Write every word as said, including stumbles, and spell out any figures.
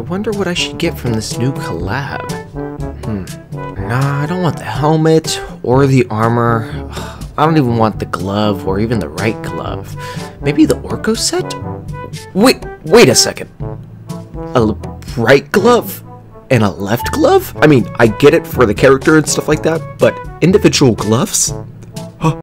wonder what I should get from this new collab. Hmm. Nah, I don't want the helmet or the armor. I don't even want the glove or even the right glove. Maybe the Orko set? Wait, wait a second. A right glove and a left glove? I mean, I get it for the character and stuff like that, but individual gloves?